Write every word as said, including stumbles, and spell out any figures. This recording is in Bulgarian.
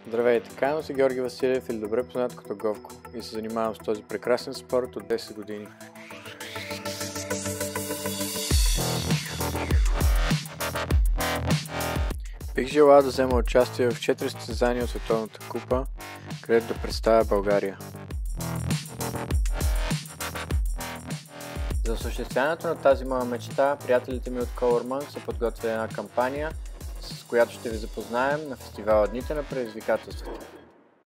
Здравейте, казвам се Георги Василев или добре познат като Говко и се занимавам с този прекрасен спорт от десет години. Бих желал да взема участие в четири състезания от Световната купа, където да представя България. За осъществяването на тази моя мечта, приятелите ми от Colormonk са подготвили една кампания, с която ще ви запознаем на фестивала Дните на предизвикателствата.